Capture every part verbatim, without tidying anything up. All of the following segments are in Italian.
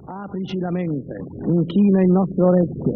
Aprici la mente, inchina il nostro orecchio.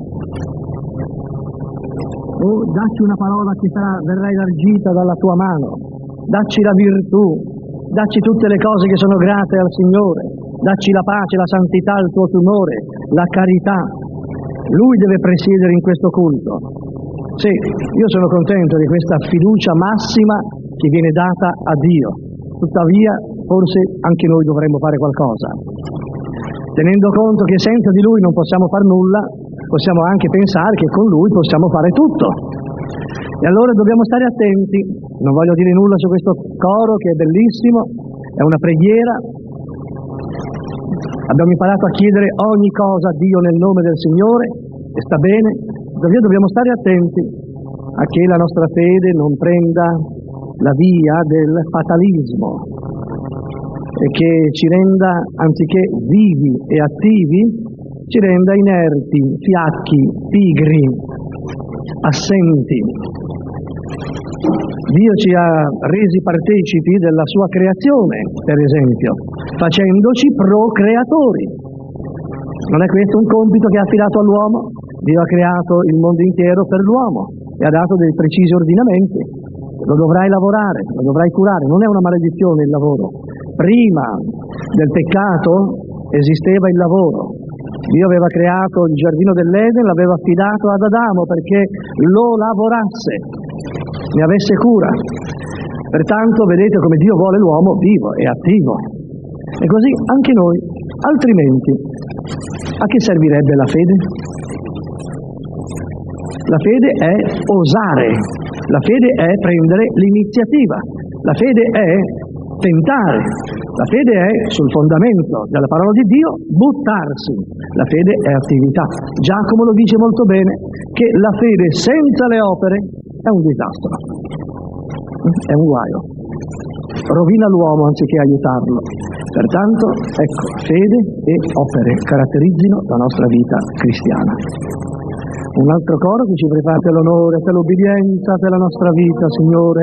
Oh, dacci una parola che sarà, verrà elargita dalla tua mano. Dacci la virtù, dacci tutte le cose che sono grate al Signore. Dacci la pace, la santità, il tuo timore, la carità. Lui deve presiedere in questo culto. Sì, io sono contento di questa fiducia massima che viene data a Dio. Tuttavia, forse anche noi dovremmo fare qualcosa. Tenendo conto che senza di Lui non possiamo far nulla, possiamo anche pensare che con Lui possiamo fare tutto. E allora dobbiamo stare attenti. Non voglio dire nulla su questo coro che è bellissimo, è una preghiera. Abbiamo imparato a chiedere ogni cosa a Dio nel nome del Signore, e sta bene. Tuttavia dobbiamo stare attenti a che la nostra fede non prenda la via del fatalismo e che ci renda, anziché vivi e attivi, ci renda inerti, fiacchi, pigri, assenti. Dio ci ha resi partecipi della sua creazione, per esempio, facendoci procreatori. Non è questo un compito che ha affidato all'uomo? Dio ha creato il mondo intero per l'uomo e ha dato dei precisi ordinamenti. Lo dovrai lavorare, lo dovrai curare. Non è una maledizione il lavoro. Prima del peccato esisteva il lavoro. Dio aveva creato il giardino dell'Eden, l'aveva affidato ad Adamo perché lo lavorasse, ne avesse cura. Pertanto vedete come Dio vuole l'uomo vivo e attivo. E così anche noi. Altrimenti, a che servirebbe la fede? La fede è osare, la fede è prendere l'iniziativa, la fede è tentare, la fede è sul fondamento della parola di Dio buttarsi, la fede è attività. Giacomo lo dice molto bene, che la fede senza le opere è un disastro, è un guaio, rovina l'uomo anziché aiutarlo. Pertanto, ecco, fede e opere caratterizzino la nostra vita cristiana. Un altro coro che ci prepara per l'onore, per l'obbedienza, per la nostra vita, Signore.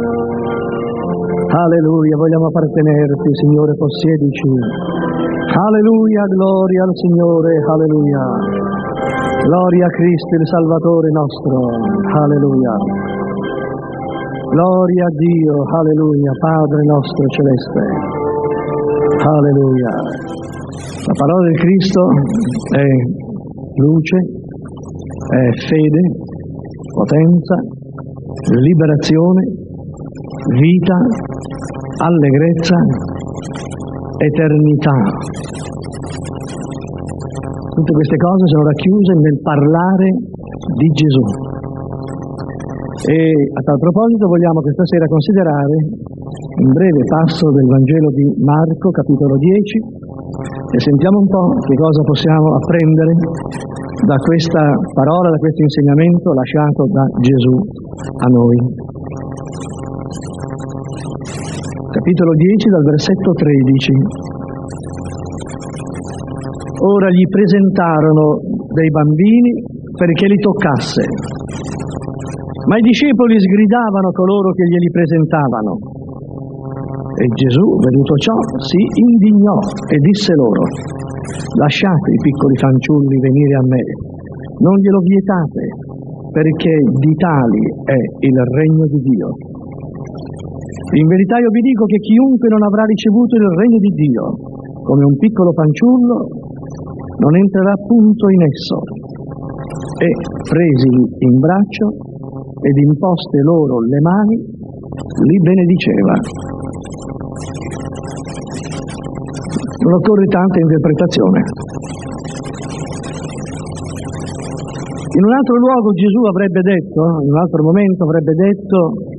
Alleluia, vogliamo appartenerti, Signore, possiedici. Alleluia, gloria al Signore, alleluia. Gloria a Cristo, il Salvatore nostro, alleluia. Gloria a Dio, alleluia, Padre nostro celeste, alleluia. La parola di Cristo è luce, è fede, potenza, liberazione, vita, allegrezza, eternità. Tutte queste cose sono racchiuse nel parlare di Gesù. E a tal proposito vogliamo questa sera considerare un breve passo del Vangelo di Marco, capitolo dieci, e sentiamo un po' che cosa possiamo apprendere da questa parola, da questo insegnamento lasciato da Gesù a noi. Capitolo dieci, dal versetto tredici. Ora gli presentarono dei bambini perché li toccasse, ma i discepoli sgridavano coloro che glieli presentavano. E Gesù, veduto ciò, si indignò e disse loro: lasciate i piccoli fanciulli venire a me, non glielo vietate, perché di tali è il regno di Dio. In verità io vi dico che chiunque non avrà ricevuto il regno di Dio come un piccolo fanciullo non entrerà appunto in esso. E presili in braccio ed imposte loro le mani, li benediceva. Non occorre tanta interpretazione. In un altro luogo Gesù avrebbe detto, in un altro momento avrebbe detto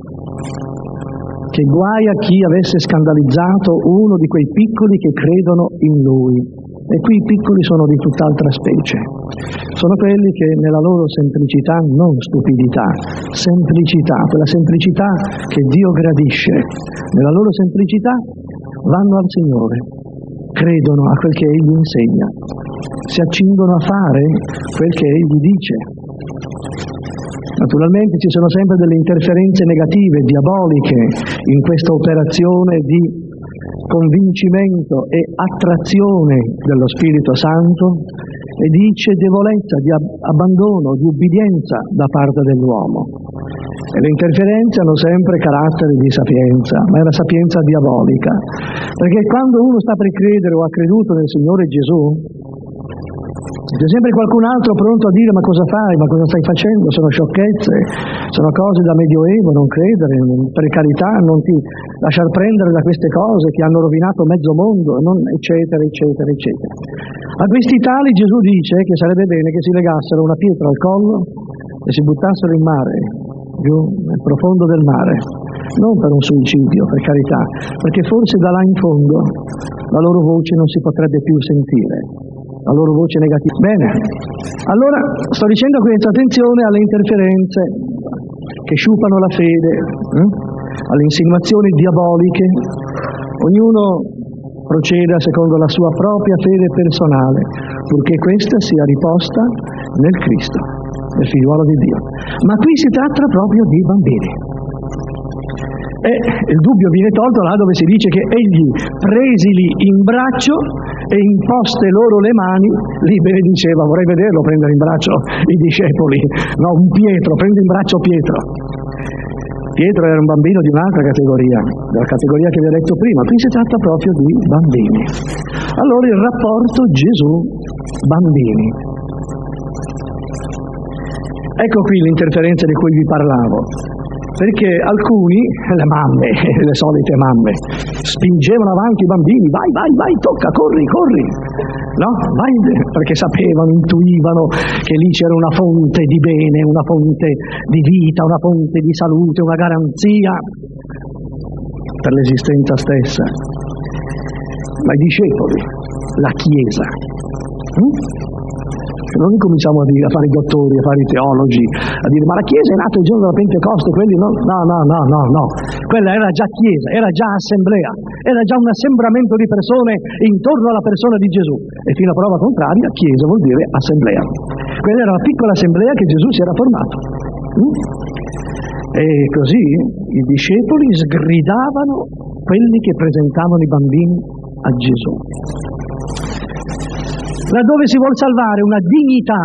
che guai a chi avesse scandalizzato uno di quei piccoli che credono in Lui. E qui i piccoli sono di tutt'altra specie. Sono quelli che nella loro semplicità, non stupidità, semplicità, quella semplicità che Dio gradisce, nella loro semplicità vanno al Signore, credono a quel che Egli insegna, si accingono a fare quel che Egli dice. Naturalmente ci sono sempre delle interferenze negative, diaboliche, in questa operazione di convincimento e attrazione dello Spirito Santo e di cedevolezza, di ab- abbandono, di ubbidienza da parte dell'uomo. E le interferenze hanno sempre carattere di sapienza, ma è una sapienza diabolica, perché quando uno sta per credere o ha creduto nel Signore Gesù, c'è sempre qualcun altro pronto a dire: ma cosa fai, ma cosa stai facendo, sono sciocchezze, sono cose da medioevo, non credere, per carità, non ti lasciar prendere da queste cose che hanno rovinato mezzo mondo, non, eccetera, eccetera, eccetera. A questi tali Gesù dice che sarebbe bene che si legassero una pietra al collo e si buttassero in mare, giù nel profondo del mare, non per un suicidio, per carità, perché forse da là in fondo la loro voce non si potrebbe più sentire, la loro voce negativa. Bene, allora sto dicendo questo, attenzione alle interferenze che sciupano la fede, eh? alle insinuazioni diaboliche. Ognuno proceda secondo la sua propria fede personale, purché questa sia riposta nel Cristo, nel figliuolo di Dio. Ma qui si tratta proprio di bambini. E il dubbio viene tolto là dove si dice che egli, presili in braccio e imposte loro le mani, lì benediceva. Vorrei vederlo prendere in braccio i discepoli, no, un Pietro, prende in braccio Pietro. Pietro era un bambino di un'altra categoria, della categoria che vi ho detto prima. Qui si tratta proprio di bambini. Allora il rapporto Gesù-bambini. Ecco qui l'interferenza di cui vi parlavo. Perché alcuni, le mamme, le solite mamme, spingevano avanti i bambini: vai, vai, vai, tocca, corri, corri, no? Vai, perché sapevano, intuivano che lì c'era una fonte di bene, una fonte di vita, una fonte di salute, una garanzia per l'esistenza stessa. Ma i discepoli, la Chiesa, hm? non incominciamo a, dire, a fare i dottori, a fare i teologi, a dire: ma la Chiesa è nata il giorno della Pentecoste, quelli no, no, no, no, no, no. Quella era già Chiesa, era già assemblea, era già un assembramento di persone intorno alla persona di Gesù. E fino a prova contraria, Chiesa vuol dire assemblea. Quella era una piccola assemblea che Gesù si era formato. Mm? E così i discepoli sgridavano quelli che presentavano i bambini a Gesù. Laddove si vuol salvare una dignità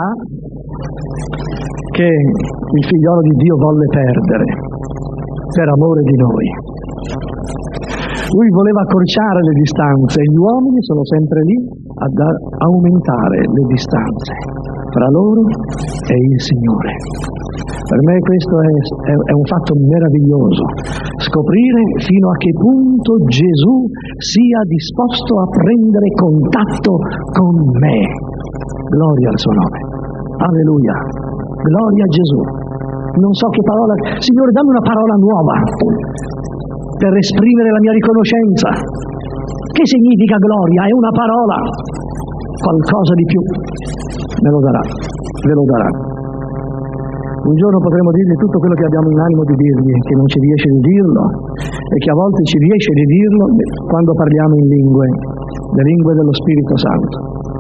che il figliolo di Dio volle perdere per amore di noi. Lui voleva accorciare le distanze e gli uomini sono sempre lì ad aumentare le distanze fra loro e il Signore. Per me questo è, è, è un fatto meraviglioso, scoprire fino a che punto Gesù sia disposto a prendere contatto con me. Gloria al suo nome. Alleluia. Gloria a Gesù. Non so che parola... Signore, dammi una parola nuova per esprimere la mia riconoscenza. Che significa gloria? È una parola. Qualcosa di più. Me lo darà. Ve lo darà. Un giorno potremo dirgli tutto quello che abbiamo in animo di dirgli, che non ci riesce di dirlo e che a volte ci riesce di dirlo quando parliamo in lingue, le lingue dello Spirito Santo.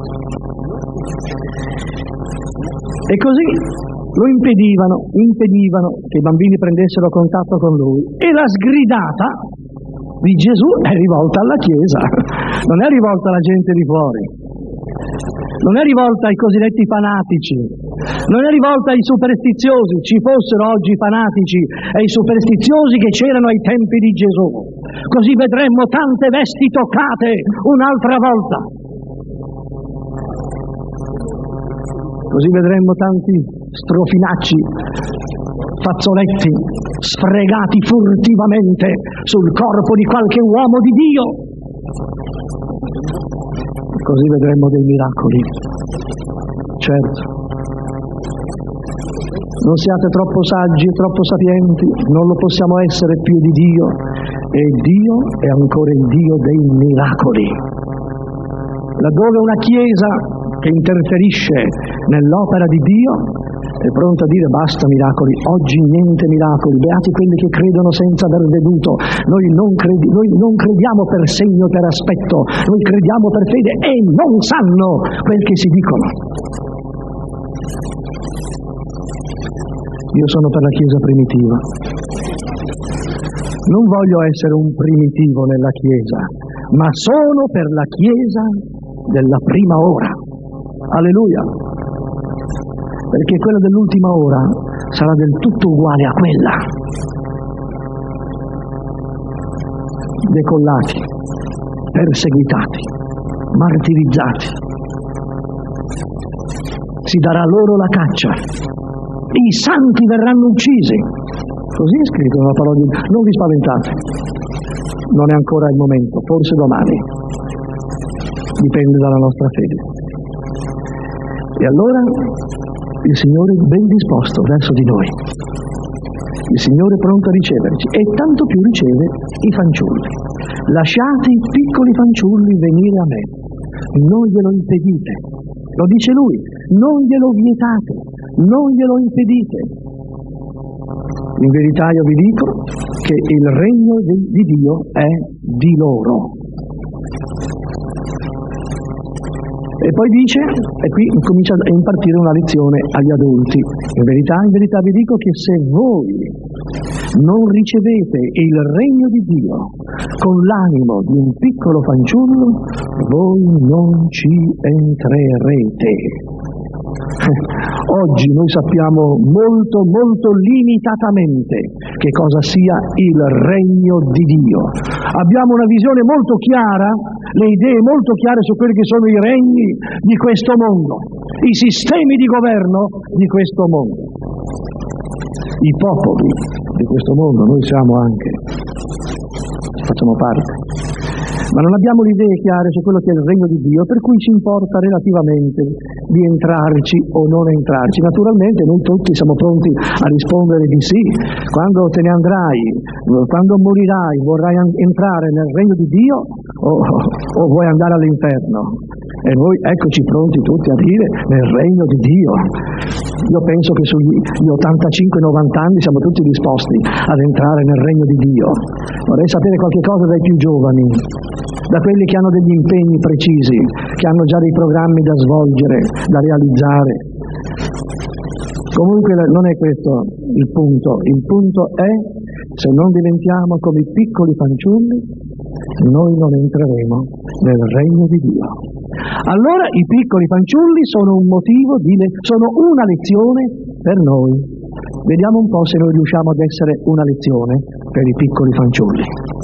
E così lo impedivano, impedivano che i bambini prendessero contatto con lui. E la sgridata di Gesù è rivolta alla Chiesa, non è rivolta alla gente di fuori. Non è rivolta ai cosiddetti fanatici, non è rivolta ai superstiziosi, ci fossero oggi i fanatici e i superstiziosi che c'erano ai tempi di Gesù. Così vedremmo tante vesti toccate un'altra volta. Così vedremmo tanti strofinacci, fazzoletti, sfregati furtivamente sul corpo di qualche uomo di Dio. Così vedremo dei miracoli. Certo. Non siate troppo saggi e troppo sapienti, non lo possiamo essere più di Dio, e Dio è ancora il Dio dei miracoli. Laddove una Chiesa che interferisce nell'opera di Dio è pronta a dire: basta miracoli, oggi niente miracoli, beati quelli che credono senza aver veduto. Noi non, credi, noi non crediamo per segno, per aspetto, noi crediamo per fede e non sanno quel che si dicono. Io sono per la Chiesa primitiva. Non voglio essere un primitivo nella Chiesa, ma sono per la Chiesa della prima ora. Alleluia! Perché quella dell'ultima ora sarà del tutto uguale a quella. Decollati, perseguitati, martirizzati. Si darà loro la caccia. I santi verranno uccisi. Così è scritto nella parola di Dio. Non vi spaventate. Non è ancora il momento, forse domani. Dipende dalla nostra fede. E allora il Signore è ben disposto verso di noi. Il Signore è pronto a riceverci e tanto più riceve i fanciulli. Lasciate i piccoli fanciulli venire a me. Non glielo impedite. Lo dice Lui. Non glielo vietate. Non glielo impedite. In verità io vi dico che il regno di, di Dio è di loro. E poi dice, e qui comincia a impartire una lezione agli adulti. In verità, in verità vi dico che se voi non ricevete il regno di Dio con l'animo di un piccolo fanciullo, voi non ci entrerete. Oggi noi sappiamo molto, molto limitatamente che cosa sia il regno di Dio. Abbiamo una visione molto chiara, le idee molto chiare su quelli che sono i regni di questo mondo, i sistemi di governo di questo mondo, i popoli di questo mondo. Noi siamo anche, facciamo parte. Ma non abbiamo le idee chiare su quello che è il regno di Dio, per cui ci importa relativamente di entrarci o non entrarci. Naturalmente noi tutti siamo pronti a rispondere di sì. Quando te ne andrai, quando morirai, vorrai entrare nel regno di Dio o, o vuoi andare all'inferno? E noi eccoci pronti tutti a dire nel regno di Dio. Io penso che sugli ottantacinque novanta anni siamo tutti disposti ad entrare nel regno di Dio. Vorrei sapere qualche cosa dai più giovani, da quelli che hanno degli impegni precisi, che hanno già dei programmi da svolgere, da realizzare. Comunque non è questo il punto. Il punto è, se non diventiamo come i piccoli fanciulli, noi non entreremo nel regno di Dio. Allora i piccoli fanciulli sono un motivo di le... sono una lezione per noi. Vediamo un po' se noi riusciamo ad essere una lezione per i piccoli fanciulli.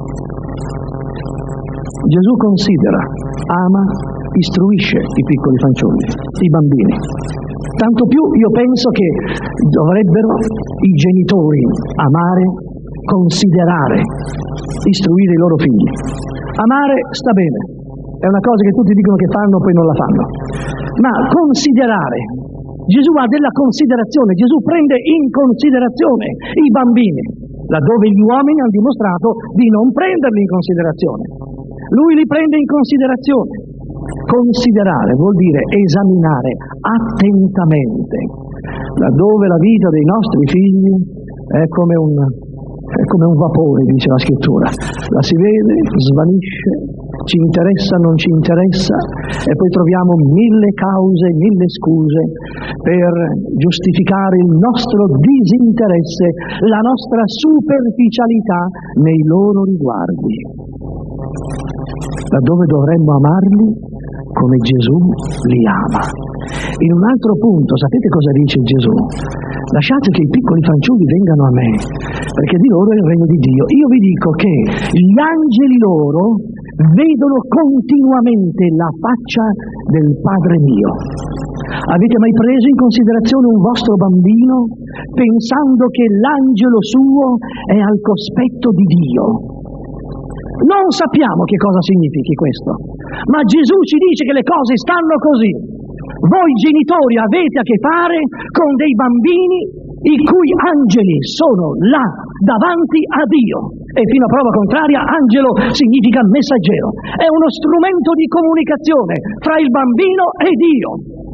Gesù considera, ama, istruisce i piccoli fanciulli, i bambini. Tanto più io penso che dovrebbero i genitori amare, considerare, istruire i loro figli. Amare sta bene, è una cosa che tutti dicono che fanno poi non la fanno. Ma considerare, Gesù ha della considerazione, Gesù prende in considerazione i bambini, laddove gli uomini hanno dimostrato di non prenderli in considerazione. Lui li prende in considerazione. Considerare vuol dire esaminare attentamente, laddove la vita dei nostri figli è come un, è come un vapore, dice la scrittura. La si vede, svanisce, ci interessa, non ci interessa, e poi troviamo mille cause, mille scuse per giustificare il nostro disinteresse, la nostra superficialità nei loro riguardi, laddove dovremmo amarli come Gesù li ama. In un altro punto, sapete cosa dice Gesù? Lasciate che i piccoli fanciulli vengano a me, perché di loro è il regno di Dio. Io vi dico che gli angeli loro vedono continuamente la faccia del Padre mio. Avete mai preso in considerazione un vostro bambino pensando che l'angelo suo è al cospetto di Dio? Non sappiamo che cosa significhi questo, ma Gesù ci dice che le cose stanno così. Voi genitori avete a che fare con dei bambini i cui angeli sono là davanti a Dio, e fino a prova contraria angelo significa messaggero, è uno strumento di comunicazione fra il bambino e Dio,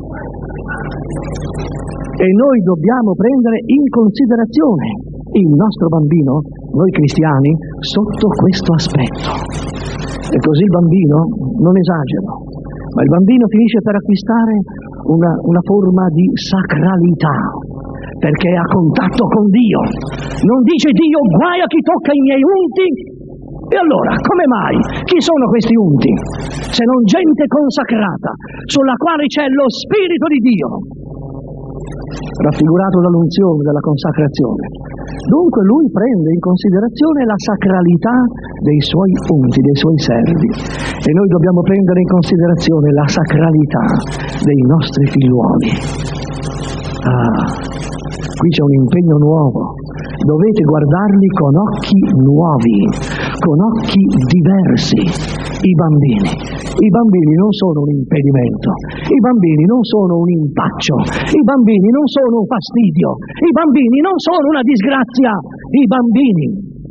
e noi dobbiamo prendere in considerazione il nostro bambino, noi cristiani, sotto questo aspetto. E così il bambino, non esagero, ma il bambino finisce per acquistare una, una forma di sacralità, perché è a contatto con Dio. Non dice Dio guai a chi tocca i miei unti, E allora, come mai? Chi sono questi unti? Se non gente consacrata, sulla quale c'è lo Spirito di Dio, raffigurato dall'unzione, dalla consacrazione. Dunque lui prende in considerazione la sacralità dei suoi unti, dei suoi servi, e noi dobbiamo prendere in considerazione la sacralità dei nostri figliuoli. Ah, qui c'è un impegno nuovo. Dovete guardarli con occhi nuovi, con occhi diversi. I bambini. I bambini non sono un impedimento, i bambini non sono un impaccio, i bambini non sono un fastidio, i bambini non sono una disgrazia, i bambini.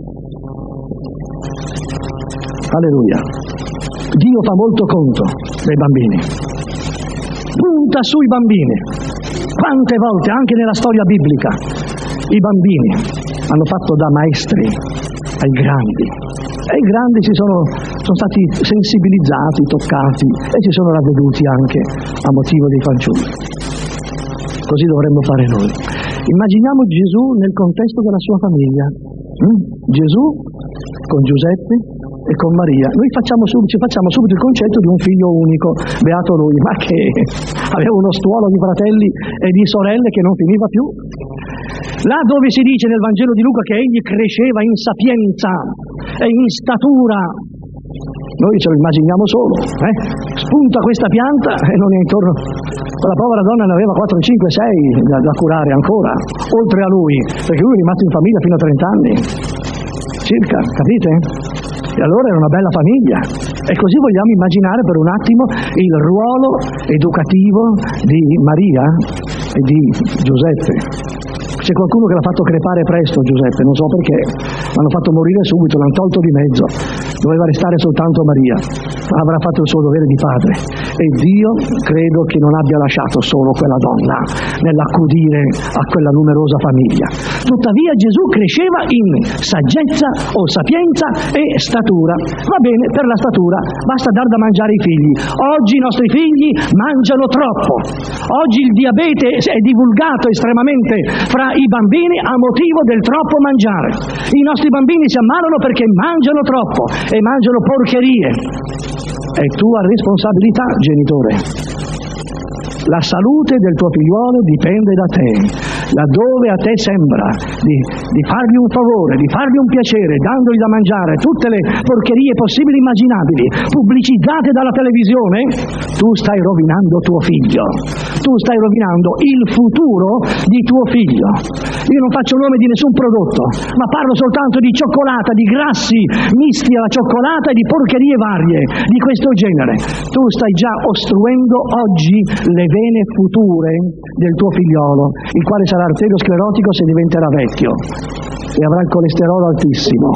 Alleluia. Dio fa molto conto dei bambini. Punta sui bambini. Quante volte, anche nella storia biblica, i bambini hanno fatto da maestri ai grandi, e i grandi si sono, sono stati sensibilizzati, toccati, e si sono ravveduti anche a motivo dei fanciulli. Così dovremmo fare noi. Immaginiamo Gesù nel contesto della sua famiglia. Mm? Gesù con Giuseppe e con Maria. Noi facciamo subito, ci facciamo subito il concetto di un figlio unico, beato lui, ma che aveva uno stuolo di fratelli e di sorelle che non finiva più. Là dove si dice nel Vangelo di Luca che egli cresceva in sapienza e in statura, noi ce lo immaginiamo solo, eh? Spunta questa pianta e non è intorno. Quella povera donna ne aveva quattro, cinque, sei da, da curare ancora, oltre a lui, perché lui è rimasto in famiglia fino a trenta anni, circa, capite? E allora era una bella famiglia. E così vogliamo immaginare per un attimo il ruolo educativo di Maria e di Giuseppe. C'è qualcuno che l'ha fatto crepare presto, Giuseppe, non so perché, l'hanno fatto morire subito, l'hanno tolto di mezzo, doveva restare soltanto Maria, avrà fatto il suo dovere di padre, e Dio credo che non abbia lasciato solo quella donna nell'accudire a quella numerosa famiglia. Tuttavia Gesù cresceva in saggezza o sapienza e statura. Va bene, per la statura basta dar da mangiare ai figli. Oggi i nostri figli mangiano troppo, oggi il diabete è divulgato estremamente fra i bambini a motivo del troppo mangiare. I nostri bambini si ammalano perché mangiano troppo e mangiano porcherie. È tua responsabilità, genitore. La salute del tuo figliuolo dipende da te. Laddove a te sembra di, di fargli un favore, di fargli un piacere, dandogli da mangiare tutte le porcherie possibili e immaginabili, pubblicizzate dalla televisione, tu stai rovinando tuo figlio. Tu stai rovinando il futuro di tuo figlio. Io non faccio nome di nessun prodotto, ma parlo soltanto di cioccolata, di grassi misti alla cioccolata e di porcherie varie di questo genere. Tu stai già ostruendo oggi le vene future del tuo figliolo, il quale sarà arteriosclerotico se diventerà vecchio e avrà il colesterolo altissimo,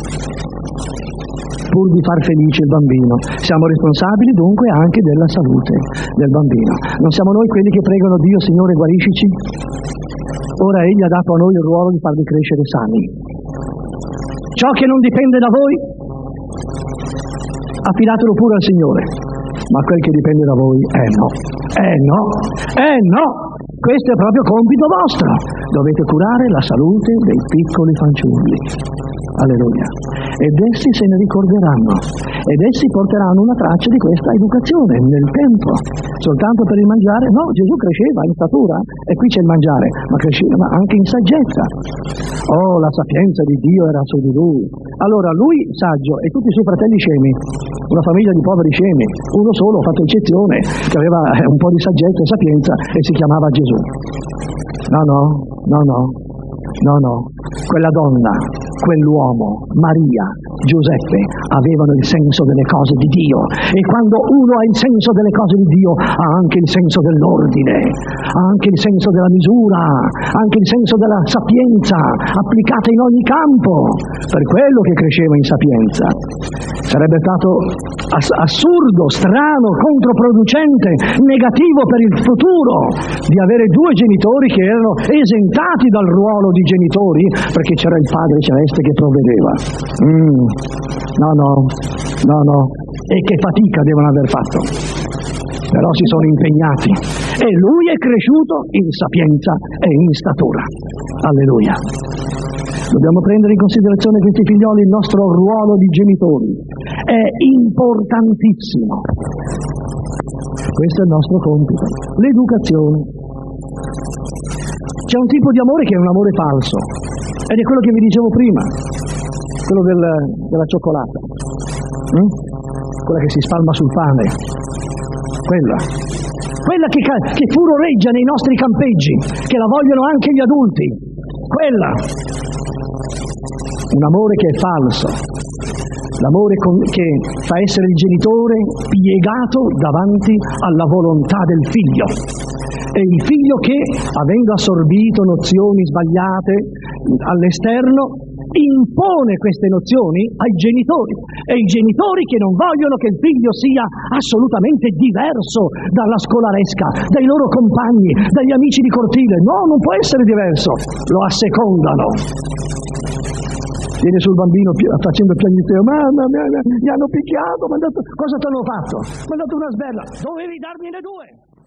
pur di far felice il bambino. Siamo responsabili dunque anche della salute del bambino. Non siamo noi quelli che pregano Dio, Signore, guariscici? Ora Egli ha dato a noi il ruolo di farli crescere sani. Ciò che non dipende da voi, affidatelo pure al Signore, ma quel che dipende da voi, eh no, eh no, eh no! Questo è proprio compito vostro. Dovete curare la salute dei piccoli fanciulli. Alleluia. Ed essi se ne ricorderanno. Ed essi porteranno una traccia di questa educazione nel tempo. Soltanto per il mangiare? No, Gesù cresceva in statura, e qui c'è il mangiare, ma cresceva anche in saggezza. Oh, la sapienza di Dio era su di lui. Allora lui saggio e tutti i suoi fratelli scemi. Una famiglia di poveri scemi. Uno solo, ho fatto eccezione, che aveva un po' di saggezza e sapienza e si chiamava Gesù. No, no, no, no, no, no. Quella donna, quell'uomo, Maria, Giuseppe, avevano il senso delle cose di Dio. E quando uno ha il senso delle cose di Dio, ha anche il senso dell'ordine, ha anche il senso della misura, anche il senso della sapienza applicata in ogni campo. Per quello che cresceva in sapienza. Sarebbe stato ass- assurdo, strano, controproducente, negativo per il futuro di avere due genitori che erano esentati dal ruolo di genitori, perché c'era il Padre Celeste che provvedeva. Mm, no, no, no, no. E che fatica devono aver fatto. Però si sono impegnati. E lui è cresciuto in sapienza e in statura. Alleluia. Dobbiamo prendere in considerazione questi figlioli il nostro ruolo di genitori. È importantissimo. Questo è il nostro compito. L'educazione. C'è un tipo di amore che è un amore falso, ed è quello che vi dicevo prima, quello del, della cioccolata, hm? Quella che si spalma sul pane, quella, quella che, che furoreggia nei nostri campeggi, che la vogliono anche gli adulti, quella, un amore che è falso, l'amore con, che fa essere il genitore piegato davanti alla volontà del figlio. È il figlio che, avendo assorbito nozioni sbagliate all'esterno, impone queste nozioni ai genitori, e i genitori che non vogliono che il figlio sia assolutamente diverso dalla scolaresca, dai loro compagni, dagli amici di cortile. No, non può essere diverso, lo assecondano. Viene sul bambino facendo piagnisteo: mamma mia, mi hanno picchiato, mi hanno dato... cosa ti hanno fatto? Mi hanno dato una sberla, dovevi darmene due.